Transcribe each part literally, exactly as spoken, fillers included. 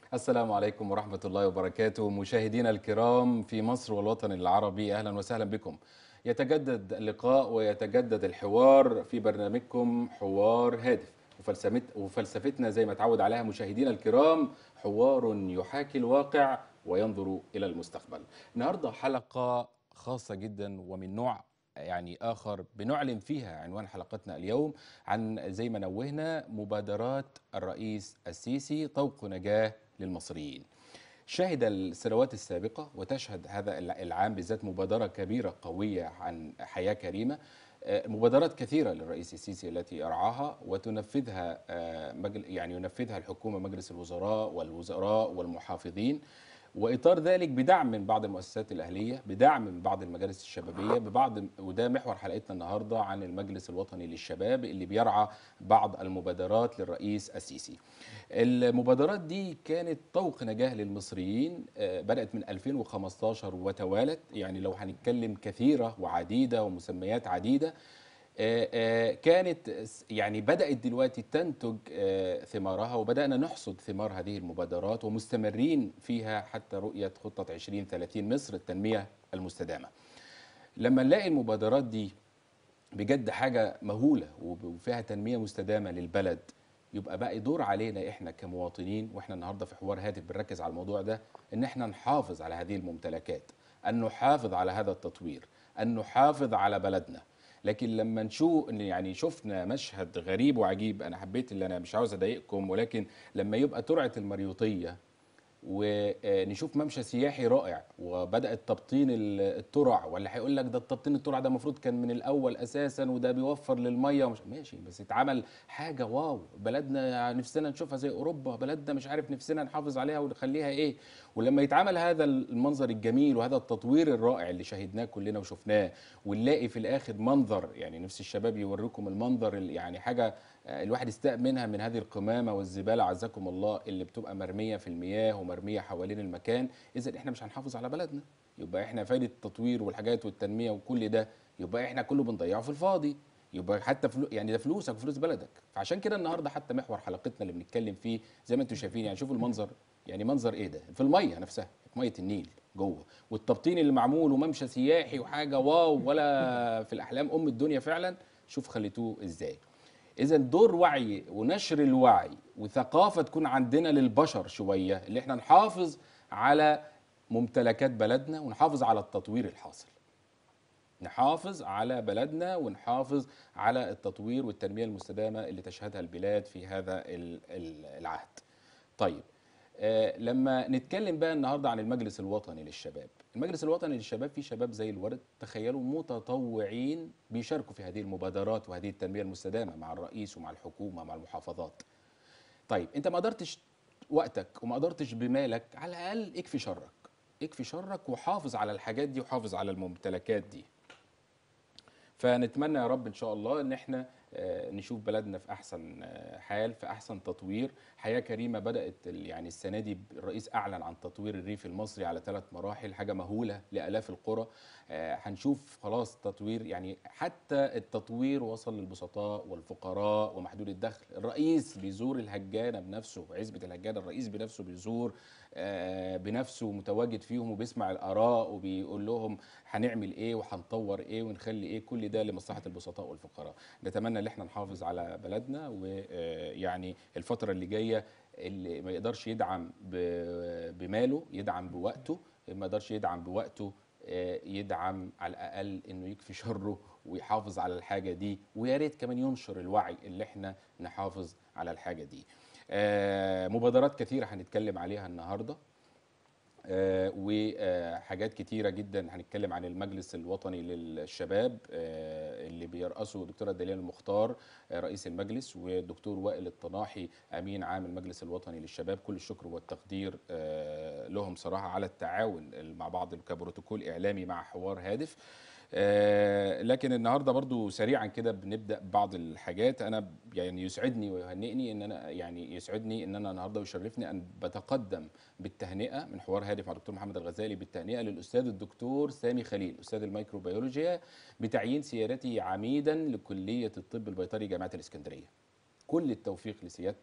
السلام عليكم ورحمة الله وبركاته، مشاهدينا الكرام في مصر والوطن العربي، أهلا وسهلا بكم. يتجدد اللقاء ويتجدد الحوار في برنامجكم حوار هادف، وفلسفت وفلسفتنا زي ما تعود عليها مشاهدينا الكرام حوار يحاكي الواقع وينظر إلى المستقبل. النهارده حلقة خاصة جدا ومن نوع يعني آخر، بنعلن فيها عنوان حلقتنا اليوم عن زي ما نوهنا مبادرات الرئيس السيسي طوق نجاة للمصريين. شهد السنوات السابقة وتشهد هذا العام بالذات مبادرة كبيرة قوية عن حياة كريمة. آه، مبادرات كثيرة للرئيس السيسي التي أرعاها وتنفذها آه، مجل- يعني ينفذها الحكومة، مجلس الوزراء والوزراء والمحافظين، واطار ذلك بدعم من بعض المؤسسات الاهليه، بدعم من بعض المجالس الشبابيه، ببعض، وده محور حلقتنا النهارده عن المجلس الوطني للشباب اللي بيرعى بعض المبادرات للرئيس السيسي. المبادرات دي كانت طوق نجاه للمصريين، آه، بدات من ألفين وخمستاشر وتوالت، يعني لو هنتكلم كثيره وعديده ومسميات عديده. آه، آه، كانت س- يعني بدأت دلوقتي تنتج آه، ثمارها، وبدأنا نحصد ثمار هذه المبادرات ومستمرين فيها حتى رؤية خطة عشرين ثلاثين مصر التنمية المستدامة. لما نلاقي المبادرات دي بجد حاجة مهولة وب- وفيها تنمية مستدامة للبلد، يبقى بقى دور علينا احنا كمواطنين، واحنا النهارده في حوار هاتف بنركز على الموضوع ده، ان احنا نحافظ على هذه الممتلكات، ان نحافظ على هذا التطوير، ان نحافظ على بلدنا. لكن لما نشوف ان يعني شفنا مشهد غريب وعجيب، انا حبيت، اللي انا مش عاوز اضايقكم، ولكن لما يبقى ترعة المريوطية ونشوف ممشى سياحي رائع وبدات تبطين ال- الترع، ولا هيقول لك ده التبطين الترع ده المفروض كان من الاول اساسا وده بيوفر للميه ومش ماشي، بس اتعمل حاجه واو، بلدنا نفسنا نشوفها زي اوروبا، بلدنا مش عارف نفسنا نحافظ عليها ونخليها ايه. ولما يتعمل هذا المنظر الجميل وهذا التطوير الرائع اللي شاهدناه كلنا وشفناه، ونلاقي في الاخر منظر، يعني نفس الشباب يوريكم المنظر اللي يعني حاجه آه، الواحد يستاء منها، من هذه القمامه والزباله عزكم الله اللي بتبقى مرميه في المياه ومرميه حوالين المكان. اذا احنا مش هنحافظ على بلدنا، يبقى احنا فايده التطوير والحاجات والتنميه وكل ده، يبقى احنا كله بنضيعه في الفاضي. يبقى حتى فلو يعني ده فلوسك وفلوس بلدك. فعشان كده النهارده حتى محور حلقتنا اللي بنتكلم فيه زي ما انتم شايفين، يعني شوفوا المنظر، يعني منظر ايه ده في الميه نفسها، في ميه النيل جوه، والتبطين اللي معمول وممشى سياحي وحاجه واو، ولا في الاحلام ام الدنيا فعلا. شوف خليتوه ازاي. إذا دور وعي ونشر الوعي وثقافة تكون عندنا للبشر شوية، اللي احنا نحافظ على ممتلكات بلدنا ونحافظ على التطوير الحاصل، نحافظ على بلدنا ونحافظ على التطوير والتنمية المستدامة اللي تشهدها البلاد في هذا ال- ال- العهد. طيب، آه، لما نتكلم بقى النهارده عن المجلس الوطني للشباب، المجلس الوطني للشباب فيه شباب زي الورد، تخيلوا، متطوعين بيشاركوا في هذه المبادرات وهذه التنميه المستدامه مع الرئيس ومع الحكومه مع المحافظات. طيب انت ما قدرتش وقتك وما قدرتش بمالك، على الاقل اكفي شرك، اكفي شرك وحافظ على الحاجات دي وحافظ على الممتلكات دي. فنتمنى يا رب ان شاء الله ان احنا آه، نشوف بلدنا في احسن آه، حال، في احسن تطوير. حياه كريمه بدات ال- يعني السنه دي الرئيس اعلن عن تطوير الريف المصري على ثلاث مراحل، حاجه مهوله لالاف القرى. آه، هنشوف خلاص تطوير، يعني حتى التطوير وصل للبسطاء والفقراء ومحدود الدخل. الرئيس بيزور الهجانه بنفسه، عزبه الهجانه الرئيس بنفسه بيزور آه، بنفسه، متواجد فيهم وبيسمع الاراء وبيقول لهم هنعمل ايه وهنطور ايه ونخلي ايه، كل ده لمصلحه البسطاء والفقراء. نتمنى ان احنا نحافظ على بلدنا، ويعني الفتره اللي جايه اللي ما يقدرش يدعم ب- بماله يدعم بوقته، ما يقدرش يدعم بوقته آه، يدعم على الاقل انه يكفي شره ويحافظ على الحاجه دي، ويا ريت كمان ينشر الوعي اللي احنا نحافظ على الحاجه دي. آه، مبادرات كثيره هنتكلم عليها النهارده، آه، وحاجات كتيرة جدا. هنتكلم عن المجلس الوطني للشباب آه، اللي بيرأسه الدكتورة دليل المختار آه، رئيس المجلس، والدكتور وائل الطناحي أمين عام المجلس الوطني للشباب. كل الشكر والتقدير آه، لهم صراحة على التعاون مع بعض كبروتوكول إعلامي مع حوار هادف. آه، لكن النهارده برضو سريعا كده بنبدا بعض الحاجات. انا يعني يسعدني ويهنئني ان انا يعني يسعدني ان انا النهارده ويشرفني ان بتقدم بالتهنئه من حوار هادف مع الدكتور محمد الغزالي، بالتهنئه للاستاذ الدكتور سامي خليل استاذ الميكروبيولوجيا بتعيين سيادته عميدا لكليه الطب البيطري جامعه الاسكندريه. كل التوفيق لسيادتك،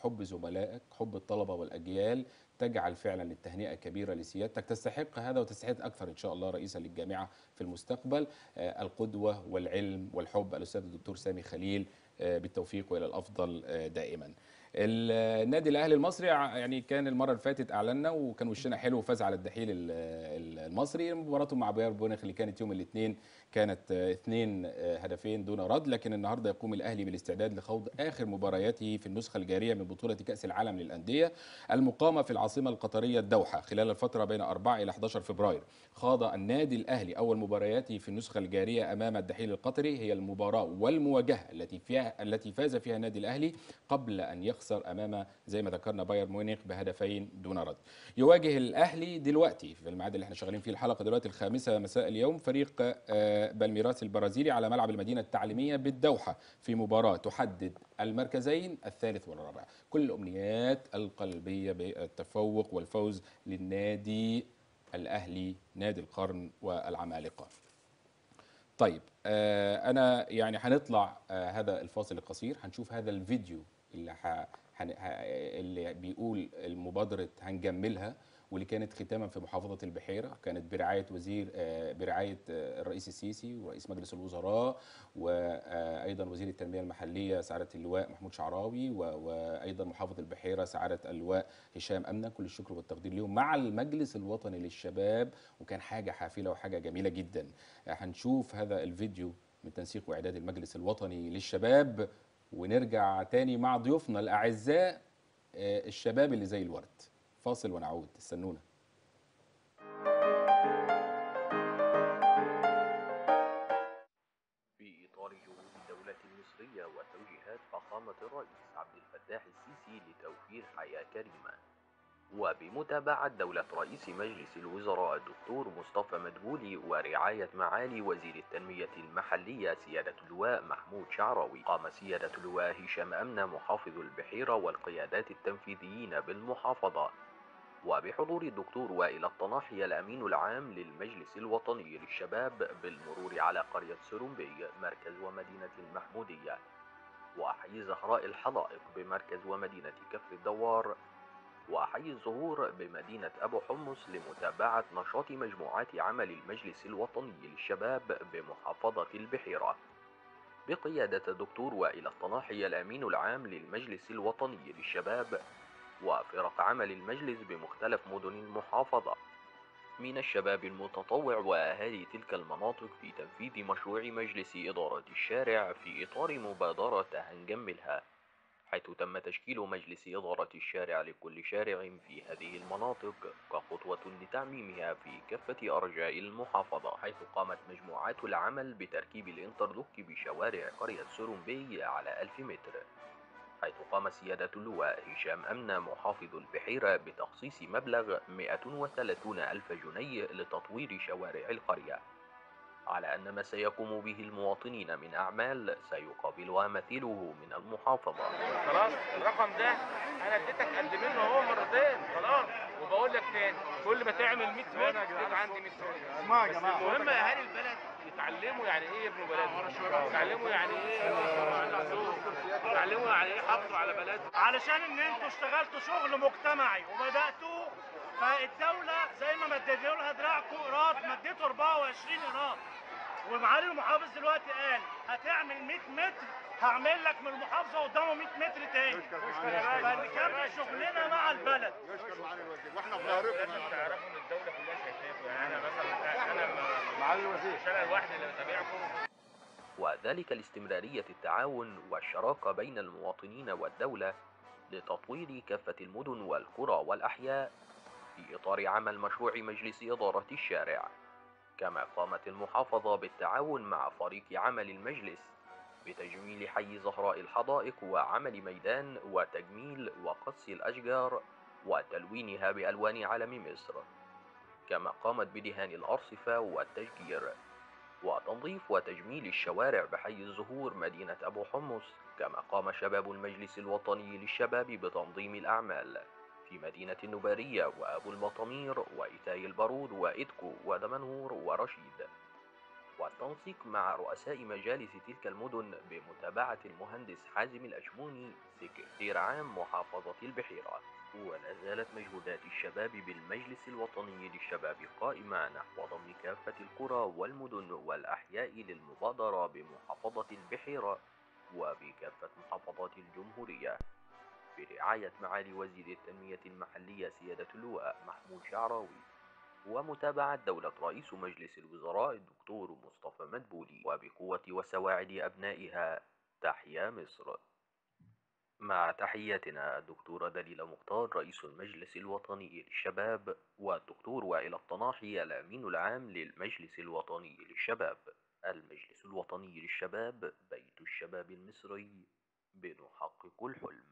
حب زملائك، حب الطلبة والأجيال، تجعل فعلا التهنئة كبيرة لسيادتك. تستحق هذا وتستحق أكثر إن شاء الله رئيسا للجامعة في المستقبل. آه، القدوة والعلم والحب الأستاذ الدكتور سامي خليل، آه، بالتوفيق وإلى الأفضل آه، دائما. النادي الاهلي المصري يعني كان المره اللي فاتت اعلنا وكان وشنا حلو وفاز على الدحيل ال- ال- المصري. مباراته مع بايرن ميونخ اللي كانت يوم الاثنين كانت آه، اثنين آه، هدفين دون رد. لكن النهارده يقوم الاهلي بالاستعداد لخوض اخر مبارياته في النسخه الجاريه من بطوله كاس العالم للانديه المقامه في العاصمه القطريه الدوحه خلال الفتره بين أربعة الى أحد عشر فبراير. خاض النادي الاهلي اول مبارياته في النسخه الجاريه امام الدحيل القطري، هي المباراه والمواجهه التي فيها التي فاز فيها النادي الاهلي قبل ان يخسر امام زي ما ذكرنا بايرن ميونخ بهدفين دون رد. يواجه الاهلي دلوقتي في الميعاد اللي احنا شغالين فيه الحلقه دلوقتي الخامسه مساء اليوم فريق آه، بالميراس البرازيلي على ملعب المدينه التعليميه بالدوحه في مباراه تحدد المركزين الثالث والرابع. كل الامنيات القلبيه بالتفوق والفوز للنادي الاهلي نادي القرن والعمالقه. طيب آه انا يعني هنطلع آه هذا الفاصل القصير، هنشوف هذا الفيديو اللي ح... هن... ه... اللي بيقول المبادرة هنجملها، واللي كانت ختاما في محافظة البحيرة، كانت برعاية وزير آه برعاية آه الرئيس السيسي ورئيس مجلس الوزراء، وأيضا وزير التنمية المحلية سعادة اللواء محمود شعراوي، و... وأيضا محافظ البحيرة سعادة اللواء هشام أمنة. كل الشكر والتقدير لهم مع المجلس الوطني للشباب، وكان حاجة حافلة وحاجة جميلة جدا. هنشوف هذا الفيديو من تنسيق واعداد المجلس الوطني للشباب، ونرجع تاني مع ضيوفنا الاعزاء آه، الشباب اللي زي الورد. فاصل ونعود، استنونا. في إطار جهود الدولة المصرية وتوجيهات فخامة الرئيس عبد الفتاح السيسي لتوفير حياة كريمة، وبمتابعة دولة رئيس مجلس الوزراء الدكتور مصطفى مدبولي ورعاية معالي وزير التنمية المحلية سيادة اللواء محمود شعراوي، قام سيادة اللواء هشام أمنة محافظ البحيرة والقيادات التنفيذيين بالمحافظة وبحضور الدكتور وائل الطناحي الأمين العام للمجلس الوطني للشباب بالمرور على قرية سرومبي مركز ومدينة المحمودية وحي زهراء الحدائق بمركز ومدينة كفر الدوار وحي الزهور بمدينة أبو حمص لمتابعة نشاط مجموعات عمل المجلس الوطني للشباب بمحافظة البحيرة بقيادة الدكتور وائل الطناحي الأمين العام للمجلس الوطني للشباب وفرق عمل المجلس بمختلف مدن المحافظة من الشباب المتطوع وأهالي تلك المناطق في تنفيذ مشروع مجلس إدارة الشارع في إطار مبادرة هنجملها، حيث تم تشكيل مجلس إدارة الشارع لكل شارع في هذه المناطق كخطوة لتعميمها في كافة أرجاء المحافظة، حيث قامت مجموعات العمل بتركيب الانترلوك بشوارع قرية سرومبي على ألف متر، حيث قام سيادة اللواء هشام أمنة محافظ البحيرة بتخصيص مبلغ مئة وثلاثين ألف جنيه لتطوير شوارع القرية، على أن ما سيقوم به المواطنين من أعمال سيقابلها مثيله من المحافظة. خلاص الرقم ده انا اديتك قد منه اهو مرتين خلاص، وبقول لك تاني كل ما تعمل مية متر يبقى عندي مية متر. اسمعوا يا جماعه، المهم اهالي البلد يتعلموا يعني ايه ابن بلدهم، يتعلموا يعني ايه يتعلموا يعني ايه حافظوا على بلدهم، علشان ان انتوا اشتغلتوا شغل مجتمعي وبداتوا، فالدوله زي ما مديتوا لها دراعكم ايراد مديتوا أربعة وعشرين ايراد، ومعالي المحافظ دلوقتي قال هتعمل مية متر هعمل لك من المحافظه قدامه مية متر تاني، فنكمل شغلنا مع البلد. يشكر معالي الوزير واحنا بنعرفه. لازم تعرفوا ان الدوله كلها شايفاكم، يعني انا مثلا انا معالي الوزير مش انا الواحد اللي بتابعكم. وذلك لاستمرارية التعاون والشراكة بين المواطنين والدولة لتطوير كافة المدن والقرى والأحياء في إطار عمل مشروع مجلس إدارة الشارع. كما قامت المحافظة بالتعاون مع فريق عمل المجلس بتجميل حي زهراء الحدائق وعمل ميدان وتجميل وقص الأشجار وتلوينها بألوان علم مصر، كما قامت بدهان الأرصفة والتشجير وتنظيف وتجميل الشوارع بحي الزهور مدينة أبو حمص. كما قام شباب المجلس الوطني للشباب بتنظيم الأعمال في مدينة النبارية وأبو البطمير وإيتاي البارود وإدكو ودمنهور ورشيد. والتنسيق مع رؤساء مجالس تلك المدن بمتابعة المهندس حازم الأشموني سكرتير عام محافظة البحيرة. ولا زالت مجهودات الشباب بالمجلس الوطني للشباب قائمة نحو ضم كافة القرى والمدن والأحياء للمبادرة بمحافظة البحيرة وبكافة محافظات الجمهورية برعاية معالي وزير التنمية المحلية سيادة اللواء محمود شعراوي ومتابعة دولة رئيس مجلس الوزراء الدكتور مصطفى مدبولي وبقوة وسواعد أبنائها. تحيا مصر. مع تحياتنا الدكتورة دليلة مختار رئيس المجلس الوطني للشباب والدكتور وائل الطناحي الأمين العام للمجلس الوطني للشباب. المجلس الوطني للشباب بيت الشباب المصري، بنحقق الحلم.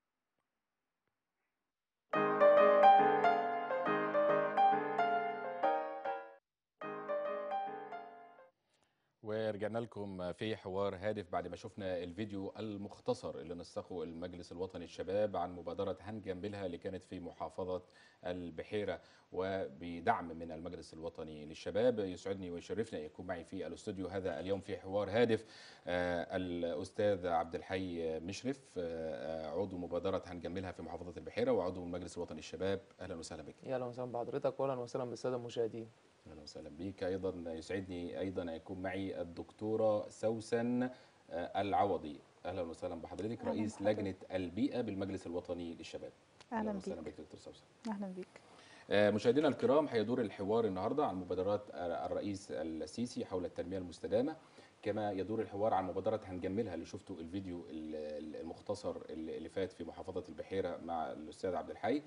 ورجعنا لكم في حوار هادف بعد ما شفنا الفيديو المختصر اللي نسقه المجلس الوطني للشباب عن مبادرة هنجنبلها اللي كانت في محافظة البحيرة وبدعم من المجلس الوطني للشباب. يسعدني ويشرفني أن يكون معي في الاستوديو هذا اليوم في حوار هادف آه الأستاذ عبد الحي مشرف آه عضو مبادرة هنجنبلها في محافظة البحيرة وعضو المجلس الوطني للشباب. أهلا وسهلا بك. يا اهلا وسهلا بحضرتك واهلا وسهلا بالساده المشاهدين. اهلا وسهلا بيك. ايضا يسعدني ايضا ان يكون معي الدكتوره سوسن العوضي. اهلا وسهلا بحضرتك، أهلاً رئيس بحضرتك. لجنه البيئه بالمجلس الوطني للشباب. اهلا وسهلا بيك. بك دكتور سوسن. اهلا بيك. مشاهدينا الكرام، هيدور الحوار النهارده عن مبادرات الرئيس السيسي حول التنميه المستدامه، كما يدور الحوار عن مبادره هنجملها اللي شفتوا الفيديو المختصر اللي فات في محافظه البحيره مع الاستاذ عبد الحي.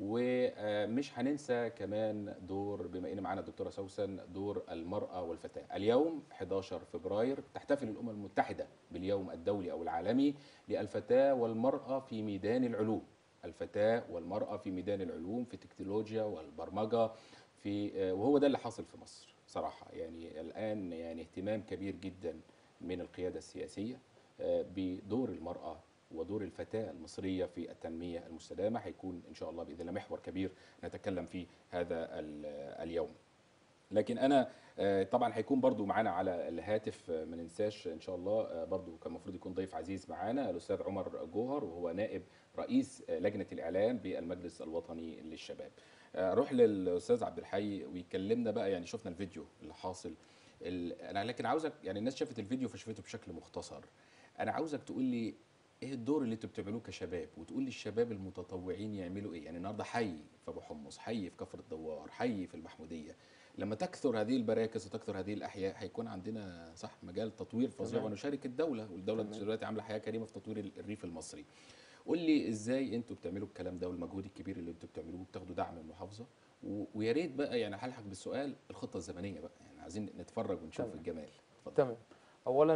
ومش هننسى كمان دور، بما ان معانا الدكتوره سوسن، دور المراه والفتاه. اليوم أحد عشر فبراير تحتفل الامم المتحده باليوم الدولي او العالمي للفتاه والمراه في ميدان العلوم. الفتاه والمراه في ميدان العلوم، في التكنولوجيا والبرمجه، في وهو ده اللي حاصل في مصر صراحه. يعني الان يعني اهتمام كبير جدا من القياده السياسيه بدور المراه ودور الفتاة المصرية في التنمية المستدامة. هيكون إن شاء الله بإذن الله محور كبير نتكلم فيه هذا اليوم. لكن أنا طبعا هيكون برضو معانا على الهاتف، ما ننساش إن شاء الله برضو كان المفروض يكون ضيف عزيز معانا الأستاذ عمر جوهر، وهو نائب رئيس لجنة الإعلام بالمجلس الوطني للشباب. أروح للأستاذ عبد الحي ويكلمنا بقى. يعني شفنا الفيديو اللي حاصل، أنا لكن عاوزك، يعني الناس شافت الفيديو فشافته بشكل مختصر، أنا عاوزك تقول لي ايه الدور اللي انتوا بتعملوه كشباب، وتقول لي الشباب المتطوعين يعملوا ايه. يعني النهارده حي في ابو حمص، حي في كفر الدوار، حي في المحموديه، لما تكثر هذه المراكز وتكثر هذه الاحياء هيكون عندنا صح مجال تطوير فظيع، ونشارك الدوله، والدوله دلوقتي عامله حياه كريمه في تطوير الريف المصري. قول لي ازاي انتوا بتعملوا الكلام ده والمجهود الكبير اللي انتوا بتعملوه، بتاخدوا دعم من المحافظه، ويا ريت بقى يعني هلحق بالسؤال الخطه الزمنيه بقى، يعني عايزين نتفرج ونشوف تمام. الجمال. اتفضل. تمام. اولا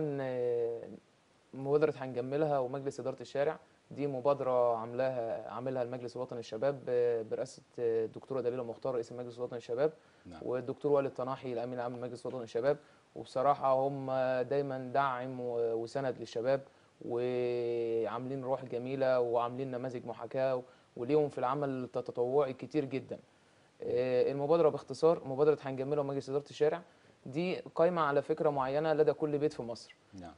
مبادره هنجملها ومجلس اداره الشارع دي مبادره عاملاها عاملها المجلس الوطني للشباب برئاسه الدكتوره دليله مختار رئيس المجلس الوطني للشباب. نعم. والدكتور وائل الطناحي الامين العام للمجلس الوطني للشباب. وبصراحه هم دايما داعم وسند للشباب، وعاملين روح جميله وعاملين نماذج محاكاه، وليهم في العمل التطوعي كتير جدا. المبادره باختصار مبادره هنجملها ومجلس اداره الشارع دي قايمه على فكره معينه لدى كل بيت في مصر. نعم.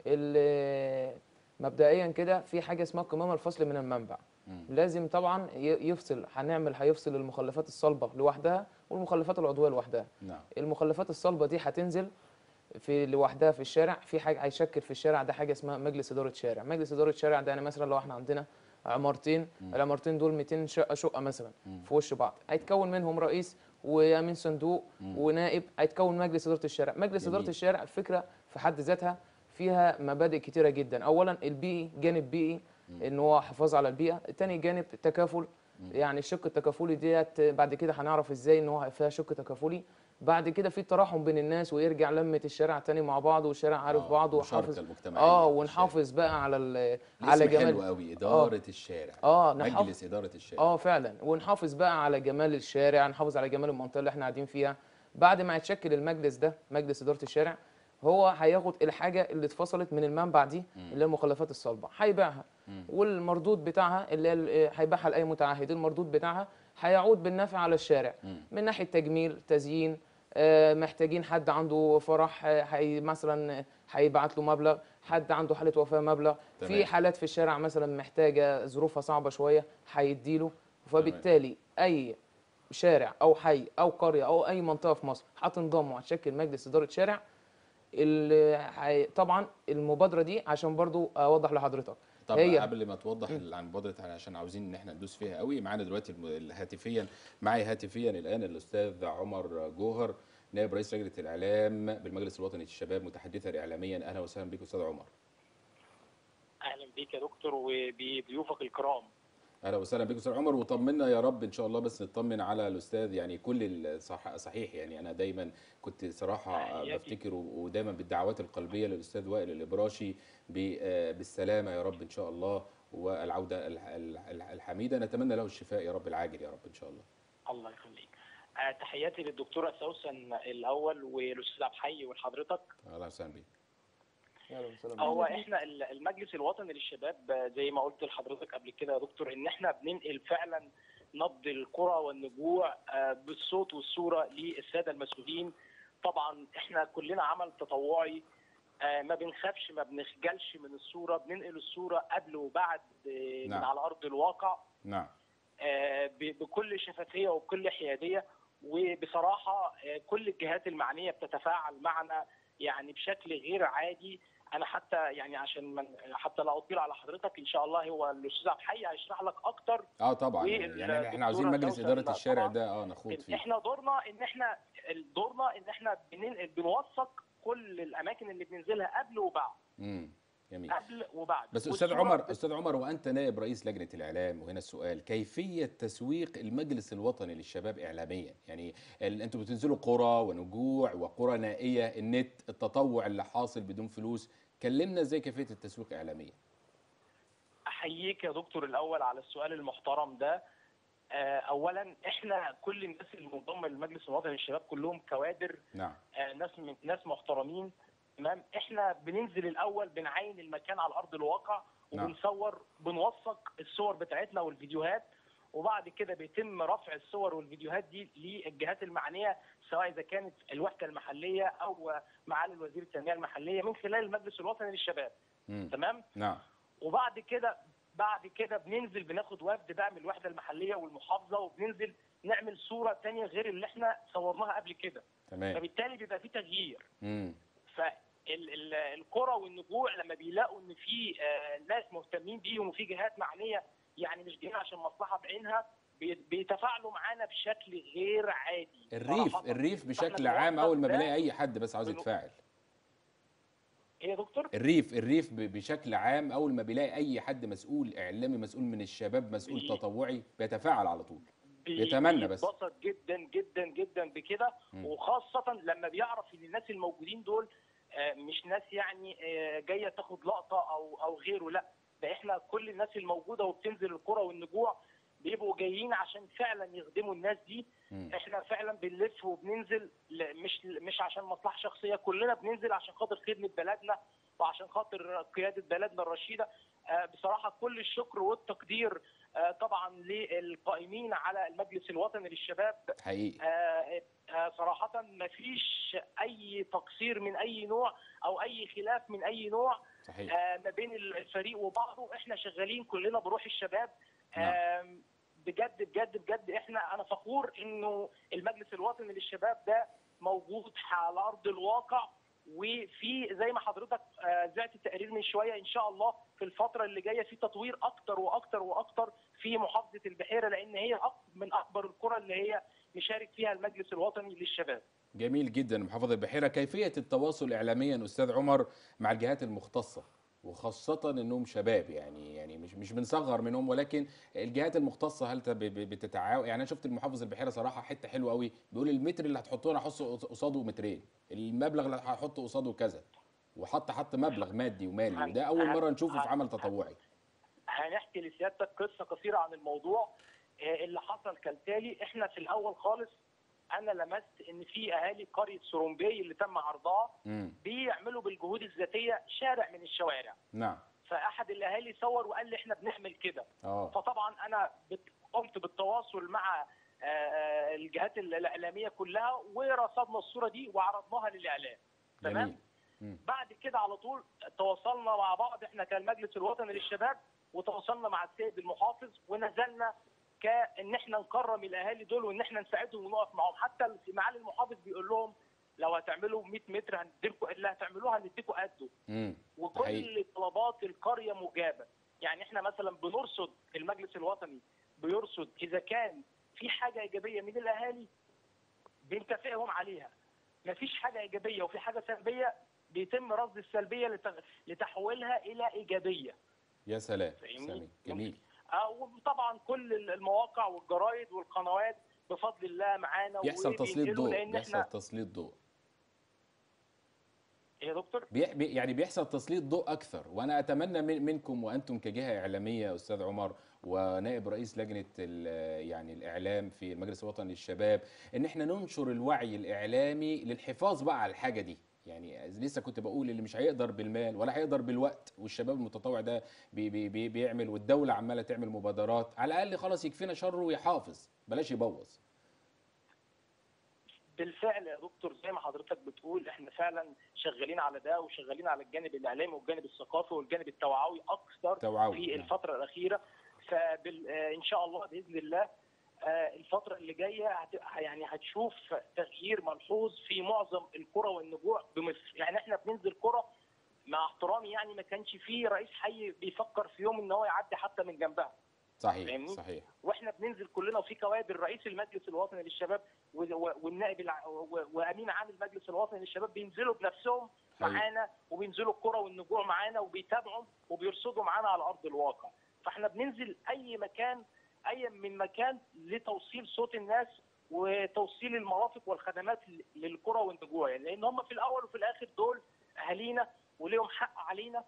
مبدئيا كده في حاجه اسمها قمامه الفصل من المنبع. مم. لازم طبعا يفصل، هنعمل هيفصل المخلفات الصلبه لوحدها والمخلفات العضويه لوحدها. نعم. المخلفات الصلبه دي هتنزل في لوحدها في الشارع، في حاجه هيشكل في الشارع ده حاجه اسمها مجلس اداره شارع. مجلس اداره شارع ده يعني مثلا لو احنا عندنا عمارتين، مم. العمارتين دول مئتين شقه شقه مثلا، مم. في وش بعض، هيتكون منهم رئيس وامين صندوق، مم. ونائب، هيتكون مجلس اداره الشارع. مجلس جميل. اداره الشارع الفكره في حد ذاتها فيها مبادئ كتيره جدا. اولا البيئي، جانب بيئي ان هو حفاظ على البيئه. ثاني جانب تكافل، مم. يعني الشق التكافلي ديت بعد كده هنعرف ازاي ان هو فيها شق تكافلي. بعد كده في تراحم بين الناس، ويرجع لمه الشارع تاني مع بعض، والشارع عارف بعضه، وحافظ اه ونحافظ بقى على على جمال. حلو قوي اداره آه. الشارع. اه مجلس اداره الشارع. اه فعلا، ونحافظ بقى على جمال الشارع، نحافظ على جمال المنطقه اللي احنا قاعدين فيها. بعد ما يتشكل المجلس ده، مجلس اداره الشارع، هو هياخد الحاجه اللي اتفصلت من المنبع دي، مم. اللي هي المخلفات الصلبه، هيبيعها، والمردود بتاعها اللي هيبيعها لاي متعهد، المردود بتاعها هيعود بالنفع على الشارع، مم. من ناحيه تجميل، تزيين، آه، محتاجين حد عنده فرح، آه، هي مثلا هيبعت له مبلغ، حد عنده حاله وفاه مبلغ، تمام. في حالات في الشارع مثلا محتاجه ظروفها صعبه شويه هيديله. فبالتالي اي شارع او حي او قريه او اي منطقه في مصر هتنضم وهتشكل مجلس اداره شارع. ال- هي- طبعا المبادره دي عشان برضو اوضح لحضرتك، طب هي قبل ما توضح عن مبادره، عشان عاوزين ان احنا ندوس فيها قوي، معانا دلوقتي الم- هاتفيا معي هاتفيا الان الاستاذ عمر جوهر، نائب رئيس لجنه الاعلام بالمجلس الوطني للشباب، متحدثا اعلاميا. اهلا وسهلا بك استاذ عمر. اهلا بيك يا دكتور وبضيوفك الكرام. اهلا وسهلا بك استاذ عمر، وطمنا يا رب ان شاء الله. بس نطمن على الاستاذ، يعني كل الصح صحيح. يعني انا دايما كنت صراحه تحياتي. بفتكر ودايما بالدعوات القلبيه للاستاذ وائل الابراشي ب- بالسلامه يا رب ان شاء الله، والعوده الح- الح- الحميده. نتمنى له الشفاء يا رب العاجل يا رب ان شاء الله. الله يخليك. آه، تحياتي للدكتوره سوسن الاول والاستاذ عبد الحي ولحضرتك. اهلا وسهلا بك. هو احنا ال- المجلس الوطني للشباب، آه، زي ما قلت لحضرتك قبل كده يا دكتور، ان احنا بننقل فعلا نبض القرى والنجوع آه، بالصوت والصوره للساده المسؤولين. طبعا احنا كلنا عمل تطوعي، آه، ما بنخافش ما بنخجلش من الصوره، بننقل الصوره قبل وبعد آه، نعم. من على ارض الواقع نعم. آه، ب- بكل شفافيه وبكل حياديه. وبصراحه آه، كل الجهات المعنيه بتتفاعل معنا يعني بشكل غير عادي. انا حتى يعني عشان من حتى لا اطيل على حضرتك، ان شاء الله هو الاستاذ عبد الحي هيشرح لك اكتر. اه طبعا، يعني احنا عاوزين والدكتورة مجلس سوسن اداره الشارع طبعاً. ده اه نخوض فيه. احنا دورنا ان احنا دورنا ان احنا بننقل بنوثق كل الاماكن اللي بننزلها قبل وبعد. امم جميل. قبل وبعد. بس استاذ والصورة عمر بت- استاذ عمر وانت نائب رئيس لجنه الاعلام، وهنا السؤال: كيفيه تسويق المجلس الوطني للشباب اعلاميا؟ يعني ال- انتوا بتنزلوا قرى ونجوع وقرى نائيه، النت، التطوع اللي حاصل بدون فلوس، كلمنا ازاي كيفيه التسويق اعلاميا. احييك يا دكتور الاول على السؤال المحترم ده. آه، اولا احنا كل الناس اللي منضمه للمجلس الوطني للشباب كلهم كوادر، نعم. آه، ناس من ناس محترمين. تمام. احنا بننزل الاول بنعاين المكان على ارض الواقع، نعم. وبنصور بنوثق الصور بتاعتنا والفيديوهات، وبعد كده بيتم رفع الصور والفيديوهات دي للجهات المعنيه، سواء اذا كانت الوحده المحليه او معالي الوزير التنميه المحليه من خلال المجلس الوطني للشباب. مم. تمام. نعم. وبعد كده بعد كده بننزل بناخد وفد بقى من الوحده المحليه والمحافظه، وبننزل نعمل صوره ثانيه غير اللي احنا صورناها قبل كده. تمام. فبالتالي بيبقى في تغيير. امم فالقرى والنجوع لما بيلاقوا ان في آه، ناس مهتمين بيهم وفي جهات معنيه، يعني مش جهه عشان مصلحه بعينها، بي- بيتفاعلوا معانا بشكل غير عادي. الريف صراحة. الريف فإحنا بشكل عام بنوثق اول ما ده. بيلاقي اي حد بس عاوز بنو- يتفاعل. ايه يا دكتور؟ الريف الريف ب- بشكل عام اول ما بيلاقي اي حد مسؤول اعلامي، مسؤول من الشباب، مسؤول بي- تطوعي، بيتفاعل على طول. بي- بيتمنى بس. بيتبسط جدا جدا جدا بكده. مم. وخاصة لما بيعرف ان الناس الموجودين دول آه، مش ناس يعني آه، جاية تاخد لقطة او او غيره، لا ده احنا كل الناس الموجودة وبتنزل القرى والنجوع بيبقوا جايين عشان فعلا يخدموا الناس دي. مم. احنا فعلا بنلف وبننزل ل- مش مش عشان مصلحة شخصية، كلنا بننزل عشان خاطر خدمة بلدنا وعشان خاطر قيادة بلدنا الرشيدة. آه، بصراحة كل الشكر والتقدير آه، طبعا للقائمين على المجلس الوطني للشباب. حقيقي. آه، آه، صراحة ما فيش أي تقصير من أي نوع أو أي خلاف من أي نوع صحيح. آه، ما بين الفريق وبعضه. احنا شغالين كلنا بروح الشباب. نعم. آم، بجد بجد بجد احنا انا فخور انه المجلس الوطني للشباب ده موجود على ارض الواقع. وفي زي ما حضرتك آه، ذات التقرير من شويه، ان شاء الله في الفتره اللي جايه في تطوير اكتر واكتر واكتر في محافظه البحيره، لان هي أك- من اكبر القرى اللي هي مشارك فيها المجلس الوطني للشباب. جميل جدا. محافظة البحيرة، كيفية التواصل إعلاميا أستاذ عمر مع الجهات المختصة، وخاصة إنهم شباب، يعني يعني مش مش بنصغر منهم، ولكن الجهات المختصة هل ب- ب- بتتعاون؟ يعني أنا شفت المحافظ البحيرة صراحة حتة حلوة قوي، بيقول المتر اللي هتحطوه أنا هحط قصاده مترين، المبلغ اللي هحطه قصاده كذا، وحط حط مبلغ مادي ومالي، هن- وده أول هن- مرة نشوفه في هن- عمل تطوعي. هنحكي لسيادتك قصه قصيره عن الموضوع. آه، اللي حصل كالتالي: احنا في الاول خالص انا لمست ان في اهالي قريه سرومبي اللي تم عرضها امم بيعملوا بالجهود الذاتيه شارع من الشوارع. نعم. فاحد الاهالي صور وقال لي احنا بنعمل كده. اه. فطبعا انا بت- قمت بالتواصل مع الجهات الاعلاميه كلها، ورصدنا الصوره دي وعرضناها للاعلام. تمام. بعد كده على طول تواصلنا مع بعض احنا كالمجلس الوطني للشباب، وتواصلنا مع السيد المحافظ، ونزلنا كان احنا نكرم الاهالي دول وان احنا نساعدهم ونقف معاهم. حتى معالي المحافظ بيقول لهم لو هتعملوا مية متر هنديلكم، اللي هتعملوها هنديكم قده. وكل طلبات القريه مجابه. يعني احنا مثلا بنرصد، المجلس الوطني بيرصد اذا كان في حاجه ايجابيه من الاهالي بنكافئهم عليها. مفيش حاجه ايجابيه وفي حاجه سلبيه بيتم رصد السلبيه لتحويلها الى ايجابيه. يا سلام. سامي جميل. وطبعا كل المواقع والجرايد والقنوات بفضل الله معانا، بيحصل تسليط ضوء بيحصل تسليط ضوء يا دكتور. بي يعني بيحصل تسليط ضوء اكثر، وانا اتمنى من منكم وانتم كجهه اعلاميه استاذ عمر ونائب رئيس لجنه يعني الاعلام في المجلس الوطني للشباب، ان احنا ننشر الوعي الاعلامي للحفاظ بقى على الحاجه دي. يعني لسه كنت بقول اللي مش هيقدر بالمال ولا هيقدر بالوقت، والشباب المتطوع ده بي بي بي بيعمل، والدوله عماله تعمل مبادرات، على الاقل خلاص يكفينا شره ويحافظ بلاش يبوظ. بالفعل يا دكتور زي ما حضرتك بتقول احنا فعلا شغالين على ده، وشغالين على الجانب الاعلامي والجانب الثقافي والجانب التوعوي اكثر توعوي. في الفتره الاخيره. فان شاء الله باذن الله الفتره اللي جايه يعني هتشوف تغيير ملحوظ في معظم القرى والنجوع بمصر. يعني احنا بننزل قرى مع احترامي يعني ما كانش فيه رئيس حي بيفكر في يوم ان هو يعدي حتى من جنبها. صحيح فهمني؟ صحيح. واحنا بننزل كلنا، وفي كوادر رئيس المجلس الوطني للشباب والنائب وامين عام المجلس الوطني للشباب بينزلوا بنفسهم معانا، وبينزلوا القرى والنجوع معانا وبيتابعوا وبيرصدوا معانا على ارض الواقع. فاحنا بننزل اي مكان اي من مكان لتوصيل صوت الناس وتوصيل المرافق والخدمات للقرى والنجوع، يعني لان هم في الاول وفي الاخر دول اهالينا وليهم حق علينا.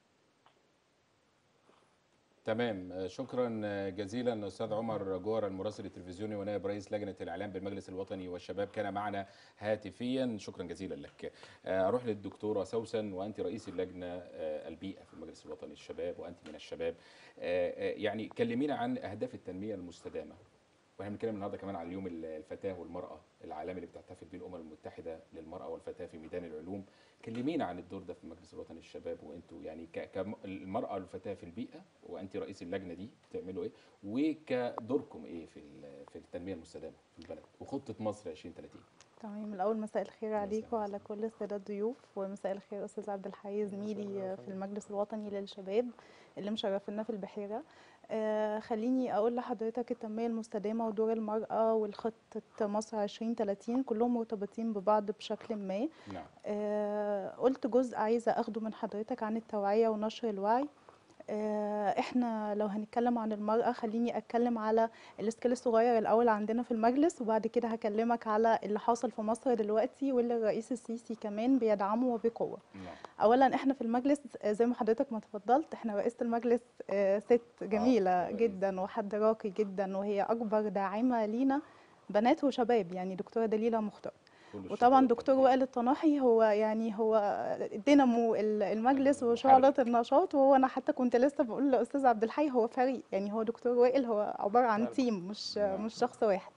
تمام. شكرا جزيلا استاذ عمر جوهر المراسل التلفزيوني ونائب رئيس لجنه الاعلام بالمجلس الوطني والشباب، كان معنا هاتفيا. شكرا جزيلا لك. اروح للدكتوره سوسن، وانت رئيس اللجنه البيئه في المجلس الوطني للشباب وانت من الشباب. يعني كلمينا عن اهداف التنميه المستدامه، واحنا بنتكلم النهارده كمان عن يوم الفتاه والمراه العالمي اللي بتحتفل به الامم المتحده للمراه والفتاه في ميدان العلوم. كلمينا عن الدور ده في المجلس الوطني للشباب، وانتوا يعني كالمراه والفتاه في البيئه، وانت رئيس اللجنه دي بتعملوا ايه، وكدوركم ايه في في التنميه المستدامه في البلد وخطه مصر عشرين ثلاثين. تمام. الاول مساء الخير عليكم وعلى كل الساده الضيوف، ومساء الخير استاذ عبد الحي زميلي في المجلس الوطني للشباب اللي مشرفنا في البحيره. آه خليني اقول لحضرتك التنميه المستدامه ودور المراه والخطه مصر عشرين ثلاثين كلهم مرتبطين ببعض بشكل ما. نعم. آه قلت جزء عايزه اخده من حضرتك عن التوعيه ونشر الوعي. احنا لو هنتكلم عن المرأة خليني اتكلم على السكيل الصغير الاول عندنا في المجلس، وبعد كده هكلمك على اللي حاصل في مصر دلوقتي واللي الرئيس السيسي كمان بيدعمه وبقوة. اولا احنا في المجلس زي ما حضرتك ما تفضلت، احنا رئيسة المجلس ست جميلة جدا وحد راقي جدا، وهي اكبر داعمة لينا بنات وشباب، يعني دكتورة دليلة مختار. وطبعا دكتور وائل الطناحي هو يعني هو دينامو المجلس وشعلة النشاط، وهو انا حتى كنت لسه بقول لاستاذ عبد الحي هو فريق، يعني هو دكتور وائل هو عباره عن تيم مش مش شخص واحد.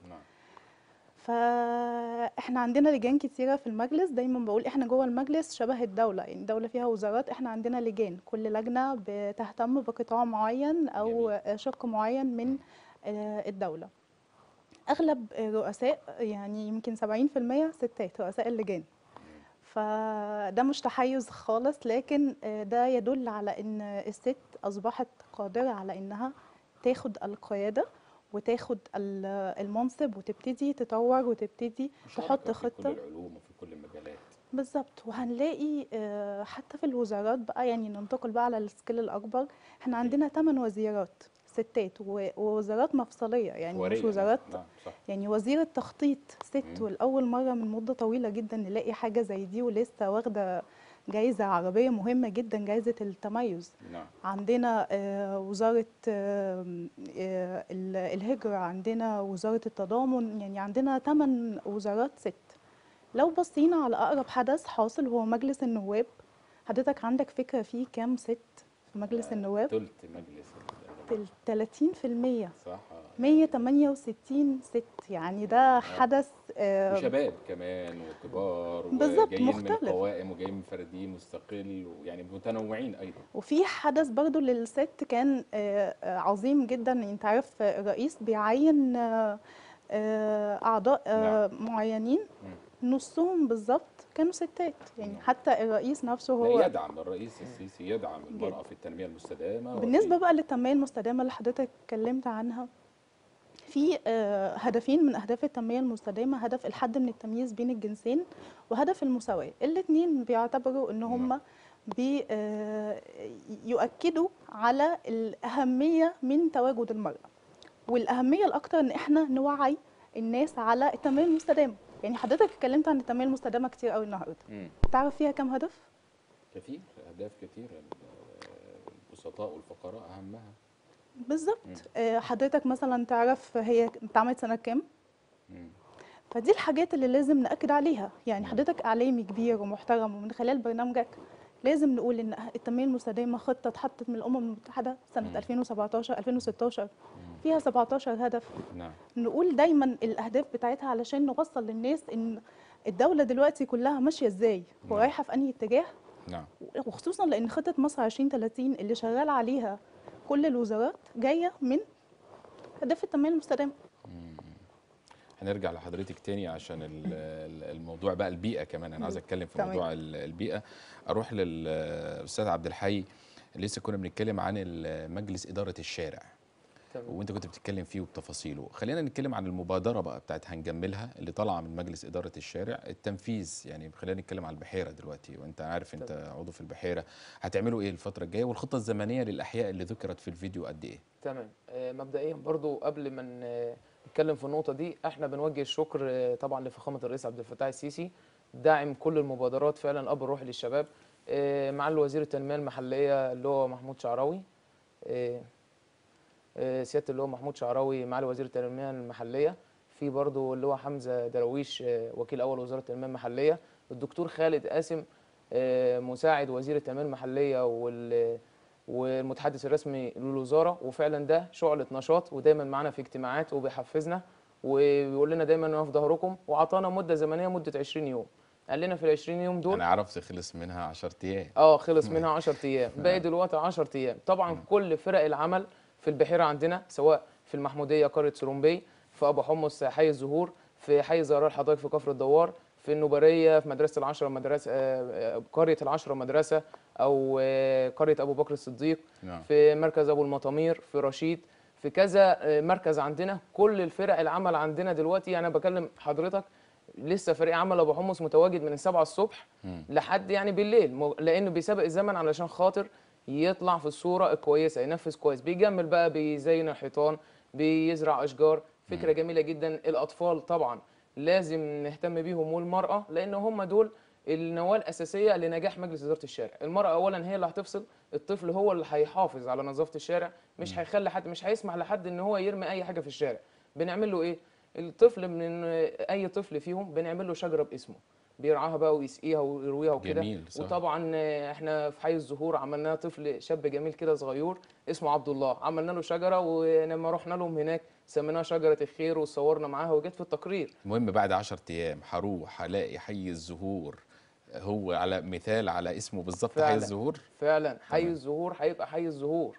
فاحنا عندنا لجان كتيره في المجلس، دايما بقول احنا جوه المجلس شبه الدوله، يعني الدوله فيها وزارات، احنا عندنا لجان كل لجنه بتهتم بقطاع معين او شق معين من الدوله. اغلب الرؤساء يعني يمكن سبعين في المية ستات رؤساء اللجان، فده مش تحيز خالص، لكن ده يدل على ان الست اصبحت قادره على انها تاخد القياده وتاخد المنصب وتبتدي تطور وتبتدي تحط خطه في كل العلوم وفي كل المجالات. بالظبط. وهنلاقي حتى في الوزارات بقى، يعني ننتقل بقى على السكيل الاكبر، احنا عندنا ثمان وزيرات ستات ووزارات مفصليه، يعني مش وزارات. نعم. صح. يعني وزير التخطيط ست، والاول مره من مده طويله جدا نلاقي حاجه زي دي، ولسه واخده جائزه عربيه مهمه جدا، جائزه التميز. نعم. عندنا آه وزاره آه آه الهجره، عندنا وزاره التضامن، يعني عندنا ثمان وزارات ست. لو بصينا على اقرب حدث حاصل هو مجلس النواب، حضرتك عندك فكره فيه كام ست في مجلس النواب؟ ثلث مجلس ثلاثين في المية. صح. مية وتمانية وستين ست، يعني ده حدث آه، وشباب كمان وكبار بالظبط وجايين من مختلف. قوائم وجايين من فردين مستقل ويعني متنوعين ايضا. وفي حدث برضو للست كان آه، آه، عظيم جدا. انت عارف آه، الرئيس بيعين آه، آه، اعضاء آه، معينين، نصهم بالظبط كانوا ستات. يعني حتى الرئيس نفسه لا هو يدعم الرئيس السيسي يدعم المرأة في التنمية المستدامة. بالنسبة وفي بقى للتنمية المستدامة اللي حضرتك اتكلمت عنها، في آه، هدفين من أهداف التنمية المستدامة: هدف الحد من التمييز بين الجنسين، وهدف المساواة. الاثنين بيعتبروا إن هم بي آه، يؤكدوا على الأهمية من تواجد المرأة، والأهمية الأكثر إن إحنا نوعي الناس على التنمية المستدامة. يعني حضرتك اتكلمت عن التنمية المستدامة كتير قوي النهارده. تعرف فيها كم هدف؟ كثير، أهداف كثيرة. البسطاء والفقراء أهمها. بالظبط. آه، حضرتك مثلا تعرف هي اتعملت سنة كام؟ فدي الحاجات اللي لازم نأكد عليها. يعني حضرتك إعلامي كبير ومحترم، ومن خلال برنامجك لازم نقول إن التنمية المستدامة خطة اتحطت من الأمم المتحدة سنة مم. ألفين وسبعتاشر ألفين وستاشر، فيها سبعتاشر هدف. نعم. نقول دايما الأهداف بتاعتها علشان نوصل للناس إن الدولة دلوقتي كلها ماشية إزاي ورايحة في أنهي اتجاه. نعم. وخصوصا لأن خطة مصر عشرين ثلاثين اللي شغال عليها كل الوزارات جاية من أهداف التنمية المستدامة. هنرجع لحضرتك تاني عشان ال- ال- الموضوع بقى البيئة كمان. أنا عايز أتكلم في تمام. موضوع ال- البيئة. أروح للأستاذ عبد الحي. لسه كنا بنتكلم عن ال- مجلس إدارة الشارع، تمام. وانت كنت بتتكلم فيه وبتفاصيله. خلينا نتكلم عن المبادره بقى بتاعت هنجملها اللي طالعه من مجلس اداره الشارع. التنفيذ يعني خلينا نتكلم على البحيره دلوقتي، وانت عارف انت تمام. عضو في البحيره. هتعملوا ايه الفتره الجايه، والخطه الزمنيه للاحياء اللي ذكرت في الفيديو قد ايه؟ تمام. آه، مبدئيا برضو قبل ما ن- نتكلم في النقطه دي، احنا بنوجه الشكر آه، طبعا لفخامه الرئيس عبد الفتاح السيسي، داعم كل المبادرات فعلا، الاب الروحي للشباب. آه، مع الوزير التنميه المحليه اللي هو محمود شعراوي، آه، آه، سياده اللي هو محمود شعراوي مع وزير التنميه المحليه. في برضو اللي هو حمزه درويش آه، وكيل اول وزاره التنميه المحليه. الدكتور خالد قاسم آه، مساعد وزير التنميه المحليه وال والمتحدث الرسمي للوزاره. وفعلا ده شعله نشاط، ودايما معانا في اجتماعات وبيحفزنا وبيقول لنا دايما انا في ظهركم، وعطانا مده زمنيه مده عشرين يوم. قال لنا في ال عشرين يوم دول انا عرفت خلص منها عشرة ايام. اه خلص منها عشرة ايام، باقي دلوقتي عشرة ايام. طبعا كل فرق العمل في البحيره عندنا، سواء في المحموديه قريه سرومبي، في ابو حمص حي الزهور، في حي زهراء الحدائق في كفر الدوار، في النوبريه في مدرسه العشره مدرسه آه، قريه العشره مدرسه، او آه، قريه ابو بكر الصديق. نعم. في مركز ابو المطامير، في رشيد، في كذا آه، مركز عندنا. كل الفرق العمل عندنا دلوقتي، يعني انا بكلم حضرتك لسه فريق عمل ابو حمص متواجد من السبعة الصبح مم. لحد يعني بالليل، م- لانه بيسابق الزمن علشان خاطر يطلع في الصوره الكويسه، ينفذ كويس، بيجمل بقى، بيزين الحيطان، بيزرع اشجار. فكره جميله جدا. الاطفال طبعا لازم نهتم بيهم، والمراه، لان هم دول النواه الاساسيه لنجاح مجلس اداره الشارع. المراه اولا هي اللي هتفصل، الطفل هو اللي هيحافظ على نظافه الشارع، مش هيخلي حد، مش هيسمح لحد ان هو يرمي اي حاجه في الشارع. بنعمل له ايه؟ الطفل من اي طفل فيهم بنعمل له شجره باسمه، بيرعاها بقى ويسقيها ويرويها وكده. جميل، صح. وطبعا احنا في حي الزهور عملنا طفل شاب جميل كده صغير اسمه عبد الله، عملنا له شجره، ولما رحنا لهم هناك سميناها شجره الخير وصورنا معاها وجت في التقرير. المهم بعد عشرة ايام هروح الاقي حي الزهور هو على مثال على اسمه بالظبط، حي فعلا. الزهور. فعلا حي تمام. الزهور هيبقى حي الزهور.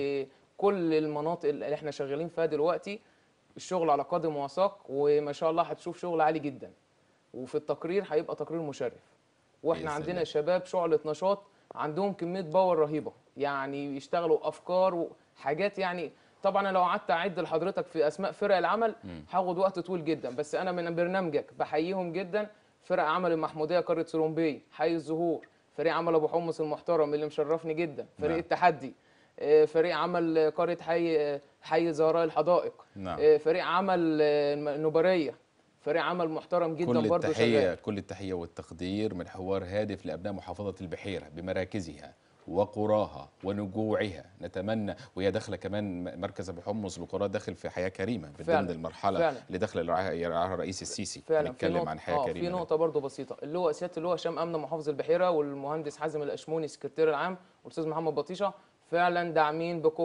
وكل المناطق اللي احنا شغالين فيها دلوقتي الشغل على قدم وساق، وما شاء الله هتشوف شغل عالي جدا. وفي التقرير هيبقى تقرير مشرف. واحنا بإذن عندنا الله. شباب شعلة نشاط، عندهم كمية باور رهيبة، يعني يشتغلوا افكار وحاجات. يعني طبعا انا لو قعدت اعد لحضرتك في اسماء فرق العمل هاخد وقت طويل جدا، بس انا من برنامجك بحييهم جدا. فرق عمل المحموديه قريه سرومبي، حي الزهور، فريق عمل ابو حمص المحترم اللي مشرفني جدا، فريق نعم. التحدي، آه، فريق عمل قريه حي آه، حي زهراء الحدائق، نعم. آه، فريق عمل آه، النوبريه، فريق عمل محترم جدا كل برضه التحية شغال. كل التحية والتقدير من حوار هادف لأبناء محافظة البحيرة بمراكزها وقراها ونجوعها. نتمنى، وهي داخله كمان مركز ابو حمص بقراه داخل في حياه كريمه ضمن فعلا. المرحله فعلا. اللي داخل يرعاها يرعاها الرئيس السيسي. فعلا. في نتكلم نقطة عن حياه آه كريمه. في نقطة برضه بسيطة، اللي هو سيادة اللي هو هشام أمن محافظ البحيرة والمهندس حازم الأشموني السكرتير العام والأستاذ محمد بطيشة فعلا داعمين بقوة،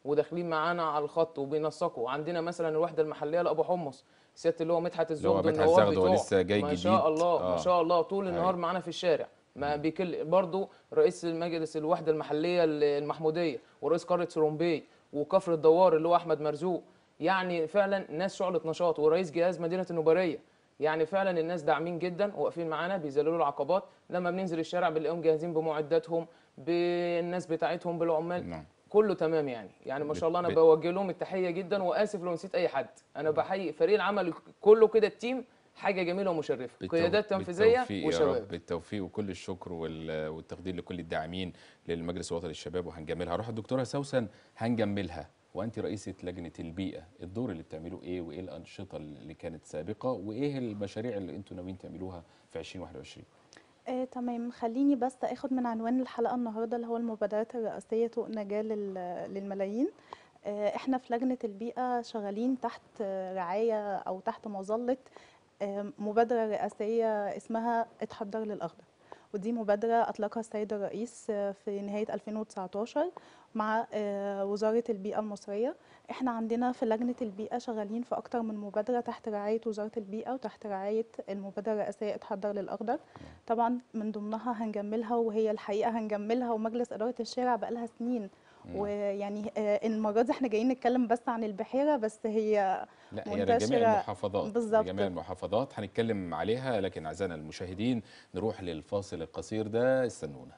وداخلين معانا على الخط وبينسقوا. وعندنا مثلا الوحده المحليه لابو حمص سياده اللي هو مدحت اللي هو الزغد مدحت والنواب الزغد، هو بتوعه لسه جاي ما جديد. شاء الله آه. ما شاء الله طول النهار أيوة. معانا في الشارع ما بيكل. برضو رئيس المجلس الوحده المحليه المحموديه ورئيس قريه سرومبي وكفر الدوار اللي هو احمد مرزوق، يعني فعلا ناس شعله نشاط، ورئيس جهاز مدينه النوباريه. يعني فعلا الناس داعمين جدا واقفين معانا بيذللوا العقبات. لما بننزل الشارع بنلاقيهم جاهزين بمعداتهم بالناس بتاعتهم بالعمال. نعم. كله تمام يعني يعني ما شاء الله. انا بوجه لهم التحيه جدا، واسف لو نسيت اي حد. انا بحيي فريق العمل كله كده، التيم حاجه جميله ومشرفه، بالتو... قيادات تنفيذيه بالتوفيق وشباب. يا رب، بالتوفيق وكل الشكر وال... والتقدير لكل الداعمين للمجلس الوطني للشباب، وهنجملها. هروح الدكتوره سوسن هنجملها. وانت رئيسه لجنه البيئه، الدور اللي بتعملوه ايه، وايه الانشطه اللي كانت سابقه، وايه المشاريع اللي انتم ناويين تعملوها في ألفين وواحد وعشرين؟ آه، تمام. خليني بس اخد من عنوان الحلقه النهارده اللي هو المبادرات الرئاسيه طوق نجاه لل- للملايين. آه، احنا في لجنه البيئه شغالين تحت آه، رعايه او تحت مظله آه، مبادره رئاسيه اسمها اتحضر للاخضر. ودي مبادره اطلقها السيد الرئيس آه، في نهايه ألفين وتسعتاشر مع آه، وزاره البيئه المصريه. احنا عندنا في لجنه البيئه شغالين في اكتر من مبادره تحت رعايه وزاره البيئه وتحت رعايه المبادره الرئاسيه اتحضر للاخضر. طبعا من ضمنها هنجملها، وهي الحقيقه هنجملها ومجلس اداره الشارع بقالها سنين. ويعني آه، المره دي احنا جايين نتكلم بس عن البحيره، بس هي لا، هي لجميع المحافظات. بالظبط، لجميع المحافظات هنتكلم عليها، لكن اعزائنا المشاهدين نروح للفاصل القصير ده، استنونا.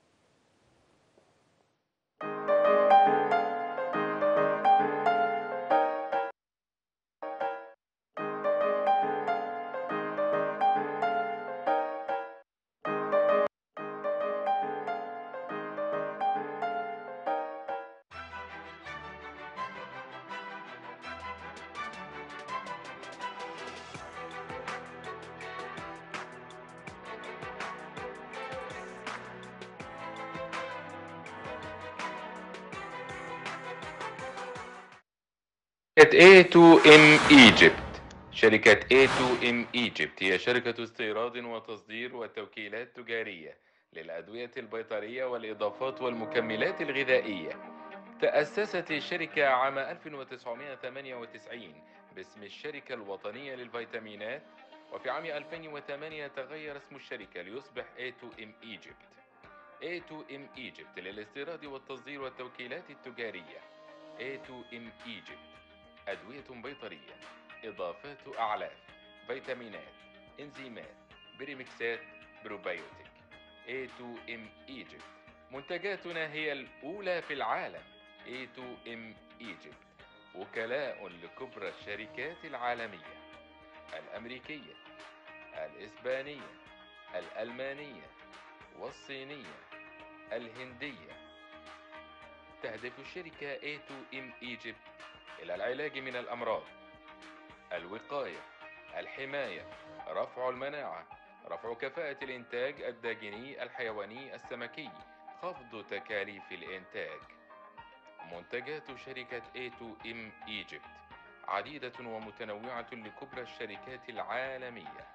شركة إيه تو إم Egypt. شركة إيه تو إم Egypt هي شركة استيراد وتصدير وتوكيلات تجارية للأدوية البيطرية والإضافات والمكملات الغذائية. تأسست الشركة عام ألف وتسعمائة وثمانية وتسعين باسم الشركة الوطنية للفيتامينات، وفي عام ألفين وثمانية تغير اسم الشركة ليصبح إيه تو إم Egypt. إيه تو إم Egypt للاستيراد والتصدير والتوكيلات التجارية. إيه تو إم Egypt أدوية بيطرية، إضافات أعلاف، فيتامينات، إنزيمات، بريمكسات، بروبايوتيك. إيه تو إم Egypt منتجاتنا هي الأولى في العالم. إيه تو إم Egypt وكلاء لكبرى الشركات العالمية الأمريكية، الإسبانية، الألمانية، والصينية، الهندية. تهدف الشركة إيه تو إم Egypt إلى العلاج من الأمراض، الوقاية، الحماية، رفع المناعة، رفع كفاءة الإنتاج الداجني الحيواني السمكي، خفض تكاليف الإنتاج. منتجات شركة إيه تو إم Egypt عديدة ومتنوعة لكبرى الشركات العالمية.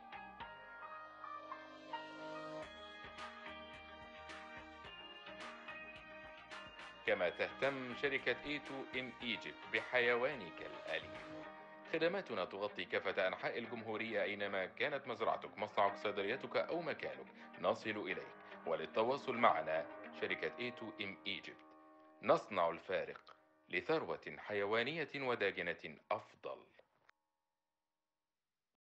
كما تهتم شركة إيه تو إم Egypt بحيوانك الأليف. خدماتنا تغطي كافة أنحاء الجمهورية أينما كانت مزرعتك، مصنعك، صيدليتك أو مكانك، نصل إليك. وللتواصل معنا شركة إيه تو إم Egypt، نصنع الفارق لثروة حيوانية وداجنة أفضل.